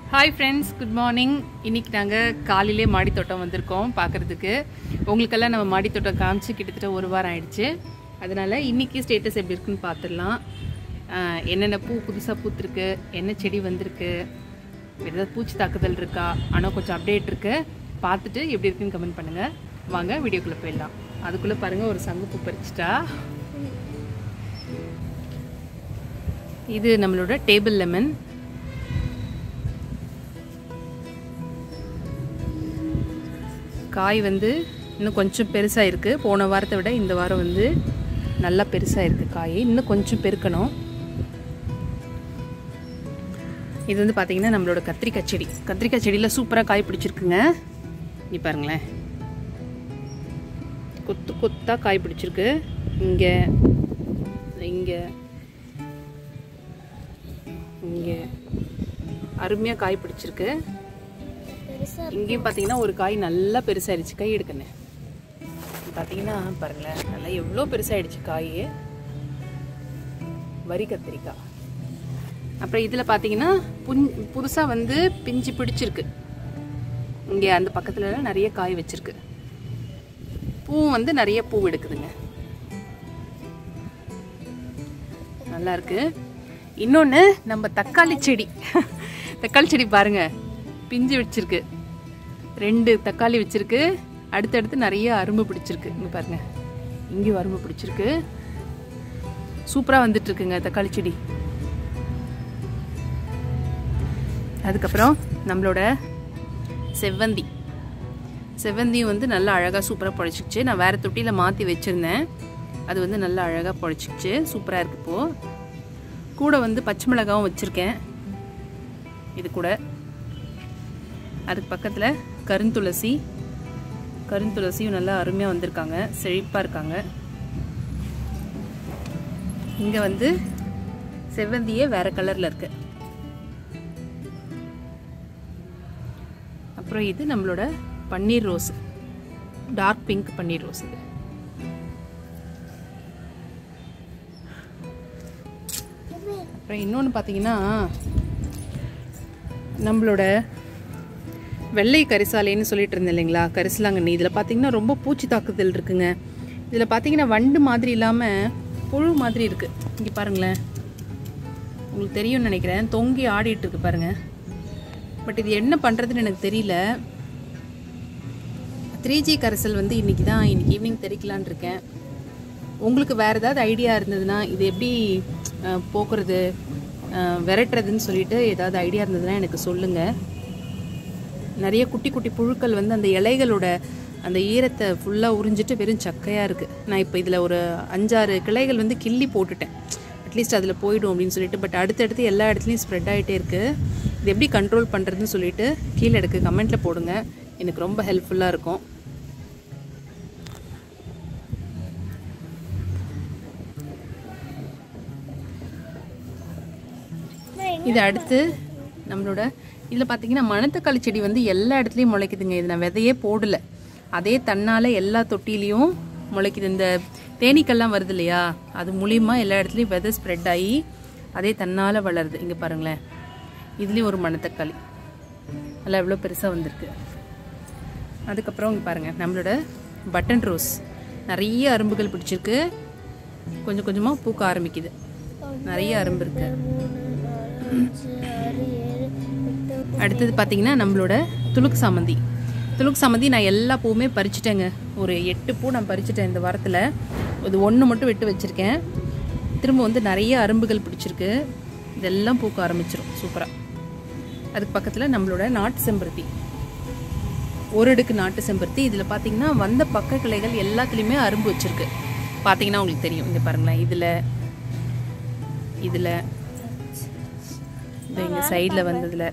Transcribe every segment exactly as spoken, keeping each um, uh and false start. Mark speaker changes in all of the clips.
Speaker 1: Hi friends, good morning. இன்றைக்கி நாங்கள் காலையிலே மாடி தோட்டம் வந்திருக்கோம் பார்க்குறதுக்கு. உங்களுக்கெல்லாம் நம்ம மாடி தோட்டம் காமிச்சு கிட்டத்தட்ட ஒரு வாரம் ஆயிடுச்சு. அதனால் இன்றைக்கி ஸ்டேட்டஸ் எப்படி இருக்குன்னு பார்த்துடலாம். என்னென்ன பூ புதுசாக பூத்துருக்கு, என்ன செடி வந்திருக்கு, ஏதாவது பூச்சி தாக்குதல் இருக்கா, ஆனால் கொஞ்சம் அப்டேட் இருக்குது. பார்த்துட்டு எப்படி இருக்குன்னு கமெண்ட் பண்ணுங்கள். வாங்க வீடியோக்குள்ளே போயிடலாம். அதுக்குள்ளே பாருங்கள், ஒரு சங்குப்பூ பறிச்சிட்டா. இது நம்மளோட டேபிள் லெமன். காய் வந்து இன்னும் கொஞ்சம் பெருசாக இருக்குது. போன வாரத்தை விட இந்த வாரம் வந்து நல்லா பெருசாக இருக்குது காய். இன்னும் கொஞ்சம் பெருக்கணும். இது வந்து பார்த்திங்கன்னா நம்மளோட கத்திரிக்காய் செடி. கத்திரிக்காய் செடியில் சூப்பராக காய் பிடிச்சிருக்குங்க. இங்கே பாருங்களேன், கொத்து கொத்தாக காய் பிடிச்சிருக்கு. இங்கே இங்கே இங்கே அருமையாக காய் பிடிச்சிருக்கு. இங்கேயும் பார்த்தீங்கன்னா ஒரு காய் நல்லா பெருசாகிடுச்சு. கை எடுக்கணும் பார்த்தீங்கன்னா பாருங்களேன், நல்லா எவ்வளோ பெருசாகிடுச்சு காய். வரி கத்திரிக்காய். அப்புறம் இதில் பார்த்தீங்கன்னா புஞ் புதுசாக வந்து பிஞ்சு பிடிச்சிருக்கு. இங்கே அந்த பக்கத்தில் நிறைய காய் வச்சிருக்கு. பூ வந்து நிறைய பூ எடுக்குதுங்க, நல்லா இருக்கு. இன்னொன்று நம்ம தக்காளி செடி. தக்காளி செடி பாருங்க, பிஞ்சு வச்சிருக்கு. ரெண்டு தக்காளி வச்சிருக்கு. அடுத்தடுத்து நிறைய அரும்பு பிடிச்சிருக்கு. இங்கே பாருங்க, இங்கேயும் அரும்பு பிடிச்சிருக்கு. சூப்பராக வந்துட்டு இருக்குங்க தக்காளி செடி. அதுக்கப்புறம் நம்மளோட செவ்வந்தி. செவ்வந்தியும் வந்து நல்லா அழகாக சூப்பராக பொழைச்சிக்கிச்சு. நான் வேறு தொட்டியில் மாற்றி வச்சுருந்தேன். அது வந்து நல்லா அழகாக பொழைச்சிக்கிச்சு. சூப்பராக இருக்குது. இப்போது கூட வந்து பச்சை மிளகாவும் வச்சுருக்கேன் இது கூட. அதுக்கு பக்கத்தில் கருந்துளசி. கருந்துளசியும் நல்லா அருமையாக வந்திருக்காங்க, செழிப்பாக இருக்காங்க. இங்கே வந்து செவ்வந்தியே வேறு கலரில் இருக்கு. அப்புறம் இது நம்மளோட பன்னீர் ரோஸ், டார்க் பிங்க் பன்னீர் ரோஸ். இது அப்புறம் இன்னொன்று பார்த்தீங்கன்னா நம்மளோட வெள்ளை கரிசாலைன்னு சொல்லிட்டு இருந்தேன் இல்லைங்களா, கரிசலாங்கண்ணி. இதில் பார்த்தீங்கன்னா ரொம்ப பூச்சி தாக்குதல் இருக்குங்க. இதில் பார்த்தீங்கன்னா வண்டு மாதிரி இல்லாமல் புழு மாதிரி இருக்குது. இங்கே பாருங்களேன், உங்களுக்கு தெரியும்னு நினைக்கிறேன். தொங்கி ஆடிட்டு இருக்கு பாருங்கள். பட் இது என்ன பண்ணுறதுன்னு எனக்கு தெரியல. த்ரீ ஜி கரைசல் வந்து இன்றைக்கி தான் இன்றைக்கி ஈவினிங் தெரிக்கலான் இருக்கேன். உங்களுக்கு வேறு ஏதாவது ஐடியா இருந்ததுன்னா, இது எப்படி போக்குறது, விரட்டுறதுன்னு சொல்லிட்டு ஏதாவது ஐடியா இருந்ததுன்னா எனக்கு சொல்லுங்கள். நிறைய குட்டி குட்டி புழுக்கள் வந்து அந்த இலைகளோட அந்த ஈரத்தை ஃபுல்லாக உறிஞ்சிட்டு வெறும் சக்கையாக இருக்குது. நான் இப்போ இதில் ஒரு அஞ்சாறு கிளைகள் வந்து கிள்ளி போட்டுட்டேன், அட்லீஸ்ட் அதில் போயிடும் அப்படின்னு சொல்லிட்டு. பட் அடுத்தடுத்து எல்லா இடத்துலையும் ஸ்ப்ரெட் ஆகிட்டே இருக்குது. இது எப்படி கண்ட்ரோல் பண்ணுறதுன்னு சொல்லிட்டு கீழே எடுக்க கமெண்ட்டில் போடுங்க, எனக்கு ரொம்ப ஹெல்ப்ஃபுல்லாக இருக்கும். இது அடுத்து நம்மளோட இதில் பார்த்தீங்கன்னா மணத்தக்காளி செடி வந்து எல்லா இடத்துலையும் முளைக்குதுங்க. இது நான் விதையே போடலை, அதே தன்னால் எல்லா தொட்டிலையும் முளைக்குது. இந்த தேனீக்கள்லாம் வருது இல்லையா, அது மூலியமா எல்லா இடத்துலையும் விதை ஸ்ப்ரெட் ஆகி அதே தன்னால் வளருது. இங்கே பாருங்களேன், இதுலேயும் ஒரு மணத்தக்காளி நல்லா எவ்வளோ பெருசாக வந்திருக்கு. அதுக்கப்புறம் இங்கே பாருங்கள், நம்மளோட பட்டன் ரோஸ் நிறைய அரும்புகள் பிடிச்சிருக்கு. கொஞ்சம் கொஞ்சமாக பூக்க ஆரம்பிக்குது. நிறைய அரும்பு இருக்கு. அடுத்தது பார்த்தீங்கன்னா நம்மளோட துளுக்கு சாமந்தி. துளுக்கு சாமந்தி நான் எல்லா பூவுமே பறிச்சிட்டேங்க. ஒரு எட்டு பூ நான் பறிச்சிட்டேன் இந்த வாரத்தில். இது ஒன்று மட்டும் விட்டு வச்சுருக்கேன். திரும்ப வந்து நிறைய அரும்புகள் பிடிச்சிருக்கு. இதெல்லாம் பூக்க ஆரம்பிச்சிடும் சூப்பராக. அதுக்கு பக்கத்தில் நம்மளோட நாட்டு செம்பருத்தி, ஒரு அடுக்கு நாட்டு செம்பருத்தி. இதில் பார்த்தீங்கன்னா வந்த பக்க கிளைகள் எல்லாத்துலேயுமே அரும்பு வச்சுருக்கு. பார்த்தீங்கன்னா உங்களுக்கு தெரியும். இங்கே பாருங்களேன், இதில் இதில் இந்த இங்கே சைடில் வந்ததில்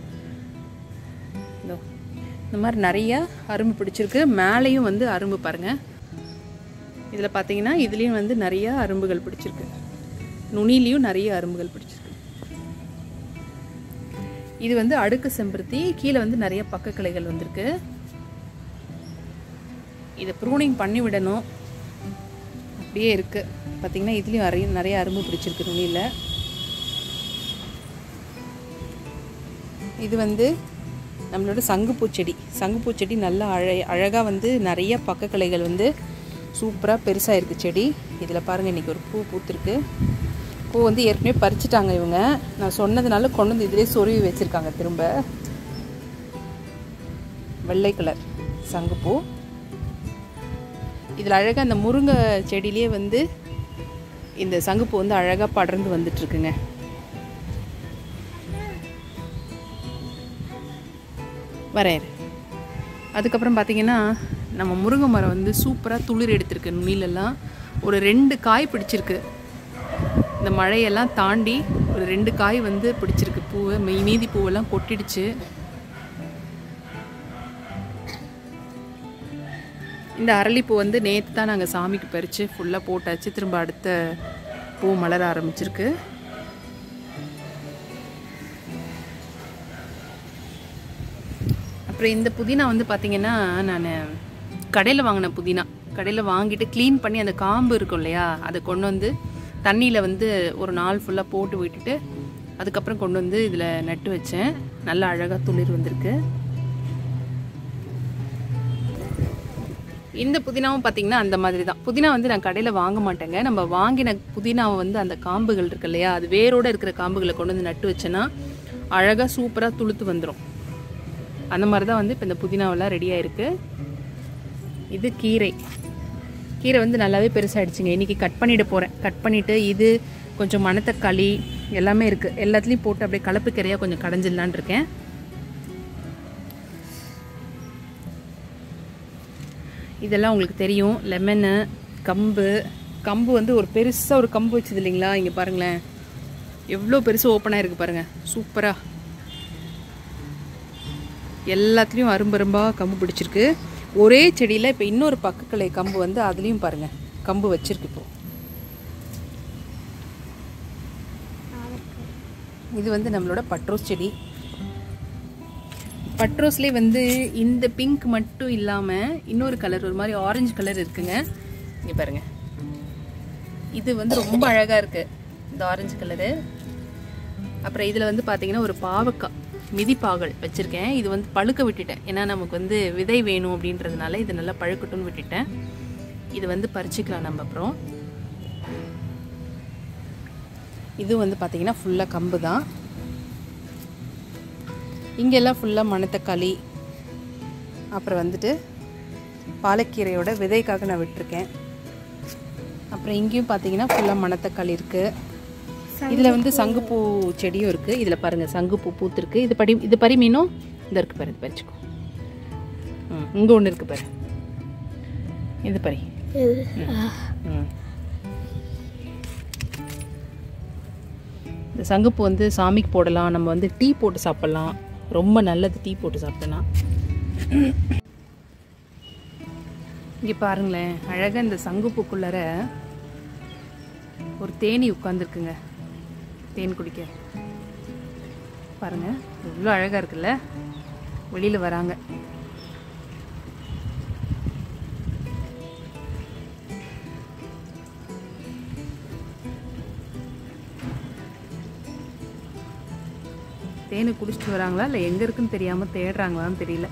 Speaker 1: இந்த மாதிரி நிறைய அரும்பு பிடிச்சிருக்கு. மேலேயும் வந்து அரும்பு பாருங்கள். இதில் பார்த்தீங்கன்னா இதுலேயும் வந்து நிறைய அரும்புகள் பிடிச்சிருக்கு. நுனிலையும் நிறைய அரும்புகள் பிடிச்சிருக்கு. இது வந்து அடுக்கு செம்பருத்தி. கீழே வந்து நிறைய பக்க கிளைகள் வந்திருக்கு. இதை ப்ரூனிங் பண்ணி விடணும். அப்படியே இருக்குது பார்த்தீங்கன்னா. இதுலேயும் நிறைய நிறைய அரும்பு பிடிச்சிருக்கு நுனியில். இது வந்து நம்மளோட சங்குப்பூச்செடி. சங்குப்பூச்செடி நல்லா அழ அழகாக வந்து நிறைய பக்க கிளைகள் வந்து சூப்பராக பெருசாக இருக்குது செடி. இதில் பாருங்கள், இன்றைக்கி ஒரு பூ பூத்துருக்கு. பூ வந்து ஏற்கனவே பறிச்சிட்டாங்க இவங்க. நான் சொன்னதுனால கொண்டு வந்து இதிலே சொருவி வச்சுருக்காங்க. திரும்ப வெள்ளை கலர் சங்குப்பூ. இதில் அழகாக அந்த முருங்கை செடியிலே வந்து இந்த சங்குப்பூ வந்து அழகாக படர்ந்து வந்துட்டுருக்குங்க. வரேன். அதுக்கப்புறம் பார்த்திங்கன்னா நம்ம முருங்கை மரம் வந்து சூப்பராக துளிர் எடுத்திருக்கு. நுனிலெல்லாம் ஒரு ரெண்டு காய் பிடிச்சிருக்கு. இந்த மழையெல்லாம் தாண்டி ஒரு ரெண்டு காய் வந்து பிடிச்சிருக்கு. பூவை மீதி பூவெல்லாம் கொட்டிடுச்சு. இந்த அரளிப்பூ வந்து நேற்று தான் நாங்கள் சாமிக்கு பறித்து ஃபுல்லாக போட்டாச்சு. திரும்ப அடுத்த பூ மலர ஆரம்பிச்சிருக்கு. அப்புறம் இந்த புதினா வந்து பார்த்திங்கன்னா நான் கடையில் வாங்கின புதினா. கடையில் வாங்கிட்டு க்ளீன் பண்ணி அந்த காம்பு இருக்கும் இல்லையா, அதை கொண்டு வந்து தண்ணியில் வந்து ஒரு நாள் ஃபுல்லாக போட்டு விட்டுட்டு அதுக்கப்புறம் கொண்டு வந்து இதில் நட்டு வச்சேன். நல்லா அழகாக துளிர் வந்திருக்கு. இந்த புதினாவும் பார்த்திங்கன்னா அந்த மாதிரி தான். புதினா வந்து நான் கடையில் வாங்க மாட்டேங்க. நம்ம வாங்கின புதினாவை வந்து அந்த காம்புகள் இருக்கு இல்லையா, அது வேரோடு இருக்கிற காம்புகளை கொண்டு வந்து நட்டு வச்சேன்னா அழகாக சூப்பராக துளுத்து வந்துடும். அந்த மாதிரி தான் வந்து இப்போ இந்த புதினாவெல்லாம் ரெடியாக இருக்குது. இது கீரை. கீரை வந்து நல்லாவே பெருசாகிடுச்சுங்க. இன்றைக்கி கட் பண்ணிவிட போகிறேன். கட் பண்ணிவிட்டு இது கொஞ்சம் மணத்தக்காளி எல்லாமே இருக்குது. எல்லாத்துலேயும் போட்டு அப்படியே கலப்பு கீரையாக கொஞ்சம் கடைஞ்சிடலான் இருக்கேன். இதெல்லாம் உங்களுக்கு தெரியும். லெமனு, கம்பு. கம்பு வந்து ஒரு பெருசாக ஒரு கம்பு வச்சது இல்லைங்களா, இங்கே பாருங்களேன் எவ்வளோ பெருசாக ஓப்பனாக இருக்குது பாருங்கள். சூப்பராக எல்லாத்துலேயும் அரும்பரும்பாக கம்பு பிடிச்சிருக்கு. ஒரே செடியில் இப்போ இன்னொரு பக்கக்கிளை கம்பு வந்து அதுலேயும் பாருங்கள் கம்பு வச்சிருக்கு. இப்போ இது வந்து நம்மளோட பட்ரோஸ் செடி. பட்ரோஸ்லேயே வந்து இந்த பிங்க் மட்டும் இல்லாமல் இன்னொரு கலர் ஒரு மாதிரி ஆரஞ்சு கலர் இருக்குங்க. இங்கே பாருங்கள், இது வந்து ரொம்ப அழகாக இருக்குது இந்த ஆரஞ்சு கலரு. அப்புறம் இதில் வந்து பார்த்தீங்கன்னா ஒரு பாவக்காய் மிதிப்பாகல் வச்சுருக்கேன். இது வந்து பழுக்க விட்டுட்டேன். ஏன்னா நமக்கு வந்து விதை வேணும் அப்படின்றதுனால இது நல்லா பழுக்கட்டும்னு விட்டுட்டேன். இது வந்து பறிச்சுக்கலாம் நம்ம அப்புறம். இது வந்து பார்த்திங்கன்னா ஃபுல்லாக கம்பு தான். இங்கெல்லாம் ஃபுல்லாக மணத்தக்காளி, அப்புறம் வந்துட்டு பாலக்கீரையோட விதைக்காக நான் விட்டுருக்கேன். அப்புறம் இங்கேயும் பார்த்தீங்கன்னா ஃபுல்லாக மணத்தக்காளி இருக்குது. இதில் வந்து சங்குப்பூ செடியும் இருக்குது. இதில் பாருங்கள் சங்குப்பூ பூத்துருக்கு. இது படி இது பறி மீனும் இந்த இருக்குது பாரு, இது பறிச்சுக்கோ. ம் இங்கே ஒன்று இருக்குது பாரு, இது பறி. ம் இந்த சங்குப்பூ வந்து சாமிக்கு போடலாம். நம்ம வந்து டீ போட்டு சாப்பிட்லாம். ரொம்ப நல்லது டீ போட்டு சாப்பிட்டோன்னா. இங்கே பாருங்களேன், அழகாக இந்த சங்குப்பூக்குள்ளார ஒரு தேனி உட்காந்துருக்குங்க. தேன் குடிக்க பாருங்கள், எவ்வளோ அழகாக இருக்குல்ல. வெளியில் வராங்க. தேனை குடிச்சிட்டு வராங்களா இல்லை எங்கே இருக்குன்னு தெரியாமல் தேடுறாங்களான்னு தெரியல.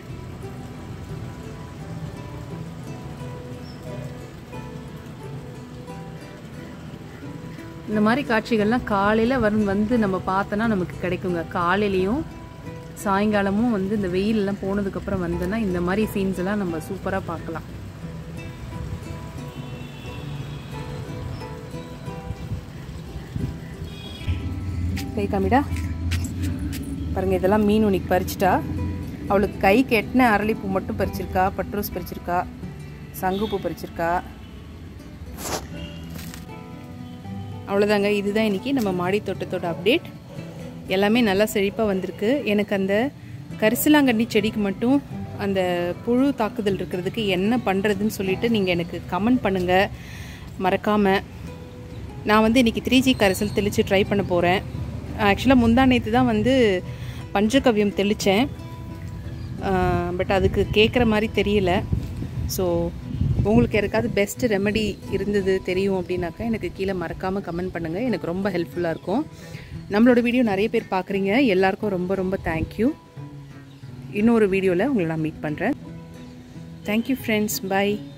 Speaker 1: இந்த மாதிரி காட்சிகள்லாம் காலையில் வரும் வந்து நம்ம பார்த்தோன்னா நமக்கு கிடைக்குங்க. காலையிலையும் சாயங்காலமும் வந்து இந்த வெயிலெல்லாம் போனதுக்கப்புறம் வந்தோன்னா இந்த மாதிரி சீன்ஸ் எல்லாம் நம்ம சூப்பராக பார்க்கலாம். கை காமிடா பாருங்கள், இதெல்லாம் மீன் உனிக்கு பறிச்சிட்டா. அவளுக்கு கை கெட்டின அரளிப்பூ மட்டும் பறிச்சிருக்கா, பட்ரோஸ் பறிச்சிருக்கா, சங்குப்பூ பறிச்சிருக்கா. அவ்வளோதாங்க. இதுதான் இன்றைக்கி நம்ம மாடி தோட்டத்தோட அப்டேட். எல்லாமே நல்லா செழிப்பாக வந்திருக்கு. எனக்கு அந்த கரிசலாங்கண்ணி செடிக்கு மட்டும் அந்த புழு தாக்குதல் இருக்கிறதுக்கு என்ன பண்ணுறதுன்னு சொல்லிவிட்டு நீங்கள் எனக்கு கமெண்ட் பண்ணுங்கள் மறக்காமல். நான் வந்து இன்றைக்கி த்ரீ ஜி கரைசல் தெளித்து ட்ரை பண்ண போகிறேன். ஆக்சுவலாக முந்தா நேற்று தான் வந்து பஞ்சகவ்யம் தெளித்தேன். பட் அதுக்கு கேட்குற மாதிரி தெரியல. ஸோ உங்களுக்கு யாருக்காவது பெஸ்ட் ரெமெடி இருந்தது தெரியும் அப்படின்னாக்கா எனக்கு கீழே மறக்காமல் கமெண்ட் பண்ணுங்கள். எனக்கு ரொம்ப ஹெல்ப்ஃபுல்லாக இருக்கும். நம்மளோட வீடியோ நிறைய பேர் பார்க்குறீங்க. எல்லாருக்கும் ரொம்ப ரொம்ப தேங்க்யூ. இன்னொரு வீடியோவில் உங்களை நான் மீட் பண்ணுறேன். Thank you friends. பை.